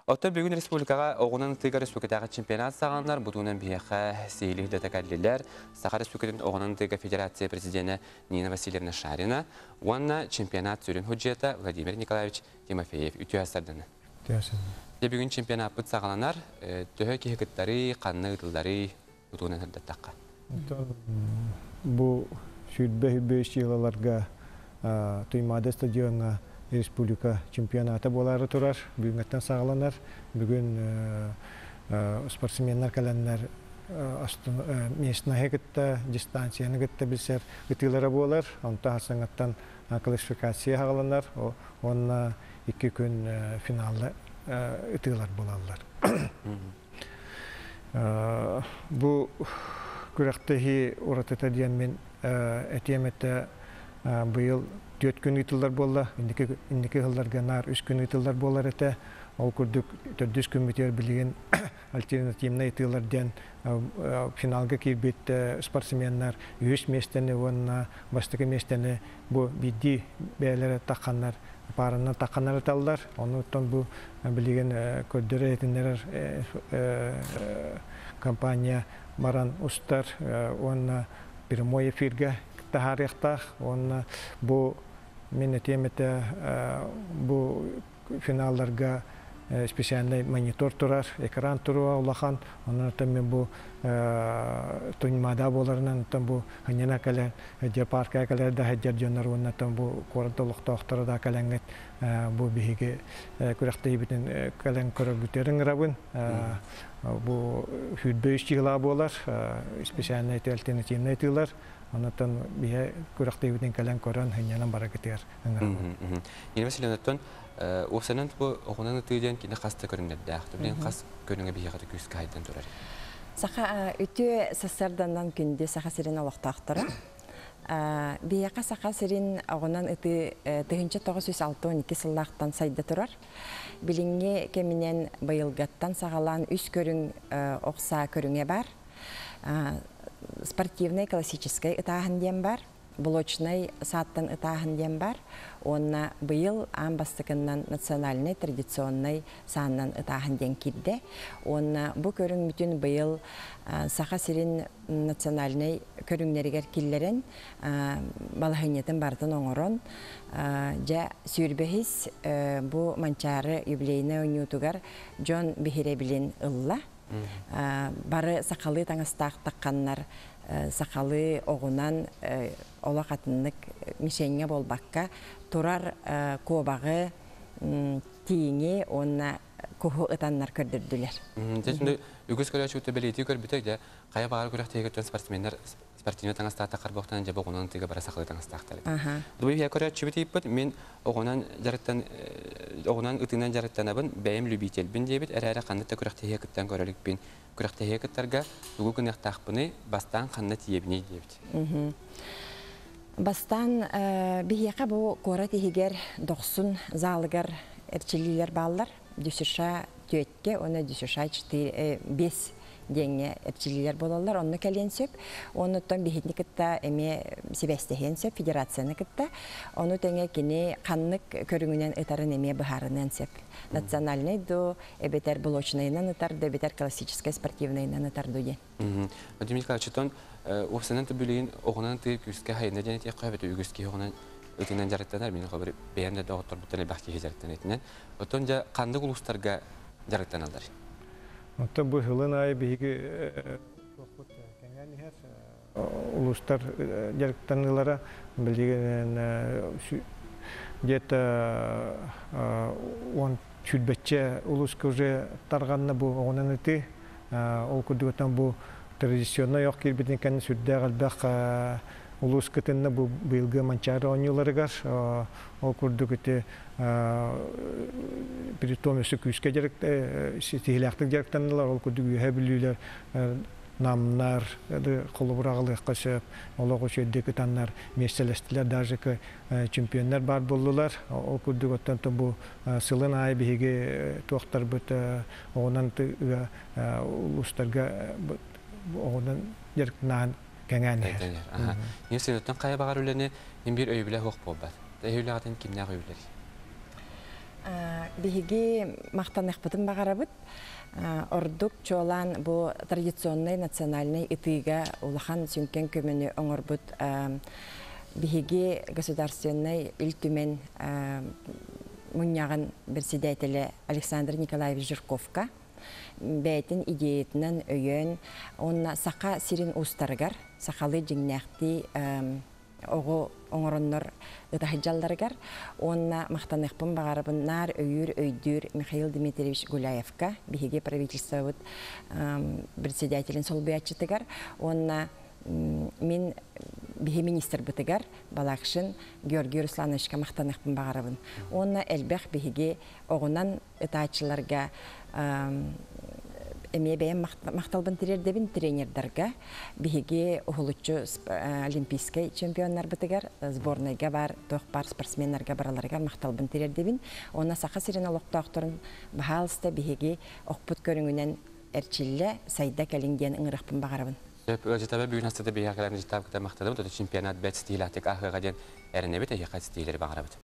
Otta bugün Respublikaga oğunan Tıga Respublikadağı çempionat sağanlar butunun biyaqa seyli datakalliler Saqa Respublikadın oğunan Tıga Federasiya Prezidenti Nina Vasilyevna Sharina Wanna çempionat sürün hücceta Vladimir Nikolaevich Timofeyev ütüyasardını. De bugün çempionat bit sağalanlar töhö kehikitleri, qanны ıtılları butunun hırdattaqqa. Bu südbe yıllarga Tuymada stadionga Respublika çempionatı boları turar. Bugünden sağlanır. Bugün sportsmenler kalanlar местная gitti, distansiyana gitti bilser ıtılara bolar. Onta sanattan klasifikasyaya hağlanır. Onunla 2 gün finalda ıtılar bolarlar. Bu kürektehi ortada diyen men etiyemette bu yıl 4 gün ıtıllar bolla. İndiki yıllarga nar 3 gün ıtıllar bolar ete. Ol kurduk 4 gün biter bilgen alternatifne ıtıllar diyen finalga kirbet sportsmenler 100 mesteni vonna baştaki mesteni bu biddi beylere takanlar parana takanlar atallar. Ondan bu bilgen kördere etinler kampanya maran ustar ona bir moye firga tarihta ona bu minnetemete bu finallarga spesialny monitor turar, ekran turuwa ulahan, ondan tamen bu tuymada bolarından tam bu hanyana kale hediye parka kale da hediye jonar ondan tam bu korantolukta oxtara da kalanget bu bihige kurakta bitin kalan koragüterin rabın bu hüdbeş yıla bolar, spesialny alternatifne etiler. Ondan bihe kurakta bitin kalan koran hanyana barakıtır. Yine mesela ondan o senin bu oğunan ıtıydın ki ne kasta körünge dağıtı. Bilen kas körünge bir yağıda küs kaydan durar. Saqa ütü sasardandan günde saqa sirin olaqtaqtıra. Bir yaqa saqa sirin oğunan ıtı tıhınca 962 sılaqtan sayda turar. Bilinge keminen bayılgattan sağalan üst körün oqsa körünge var. Спортивный, классический ытаһын дем бар. Блочный саттан ытаһын дем бар. Онна быйыл амбастыкыннан национальный, традиционный саннан ытаһын ден кирде. Онна бу көрүң бүтүн быйыл саха сирин национальный көрүңнеригер киллерен балахынетін бартын оңорон. Жа сүйрбехис бу манчары юбилейне ойнютугар Джон Бихиребилин ылла. Бары сақалы таңыстақ таққаннар сақалы оғынан ола қатынлық мишенге болбаққа тұрар көбағы тиіңе онына көхі ұтаннар көрдірділер. Şimdi ügüz körü açıqta belirtiyi görbitek de qaya bağır körək tegətən sportsmenlər sportivni tаңыстақ taqar boqtan jaba oğunan tega bara saqалы tаңыстақтар. Dubi ya körü açıbı teyip men oğunan jarıttan oğunan ıtından jarıttanabın bəyəm lübitel bin deyibit ərərə qandıqta körək tegətən körəlik bin körək tegətlərga dugu günəq taqbını bastan qandı tiyebini deyibit. Bastan bihiyaqa bu qora tehiger 90 zalıgar erçililer bağlar. Düşüşa tüetke, ona düşüşa 5 denge erçililer bolarlar. Onu kelensep, ondan bihitni kitta eme sibestehen sep federasyonu kitta. Onu tenge kini qanlık körüngünen etarın eme baharından sep. Naциональный до эбетер блочныйнан этар до эбетер классической спортивныйнан этар дуе. Владимир Николаевич, тон осынан тибилин оғынан тип күскә хайна дәне тип кайбет үгүскә оғынан өтеннән жарыттанар мин хәбәр бәяндә доктор бутаны бәхки жарыттан этнән. Отон жа канды улустарга жарыттаналар. Отон бу хылын ай биге кәнгән һәр улустар жарыттанылара билген где-то он чуть бече улуска уже тарганна бу оғынан эти ол күдүгәтән бу традиционный yok кирбитен кән сүддә галбак улус кытынна бу быелгы манчары ойнуларыгар ол күрдүгүтө притомысы күскө керек стилактык жерктенлер ол күрдүгү хәбилүләр намнар колубурагылы кашып олого шеддеки таннар меселестилер даже чемпионнар бар болдулар ол күрдүгөттөн бу сылын ай биге токтор бут онан улустарга онан жерктен кәңән. Нерсен өттен қая бағар өлені мен бір өйбілі хоқ болбад. Өйбілі атын кімнәғ өйбілері? Биһиги мақтанықпытын бағарабыт. Ордук чолан бу традиционный национальный ытыга улахан сүнкен көмөні оңорбут. Биһиги государственный илтүмен муньяган председателе Александр Николаевич Жирковка бәйтін идеятынан өйен, онна сақа сирин устаргар, сақалы жеңнәқті оғы оңырыннар ұтахыджалдаргар, онна мақтанықпын бағарабын нар өйір өйдір Михаил Дмитриевич Гуляевка, биһиге правительствовыд председателін сол бәйтчітігар, онна мен биһи министр бытыгар балақшын Георгий Руслановичка мақтанықпын бағарабын. Онна әлбәқ биһиге оғынан ұтачыларға эме бәйін мақталбын тирердебін тренердарға биһиге ұхылычы олимпийский чемпионнар бытыгар сборныйга бар, тоқпар спортсменларға бараларга мақталбын тирердебін. Онна сақа сирен олықтақтырын бағалысты биһиге оқпыт көріңінен әрчілі сайда кәлінген ұңырықпын бағарабын. Житабы бүгін астыда бейақыларын житабы кіта мақтадым, чемпионат бәт стилатик ақыға ден әріне бет әйеқат стилері бағарабыд.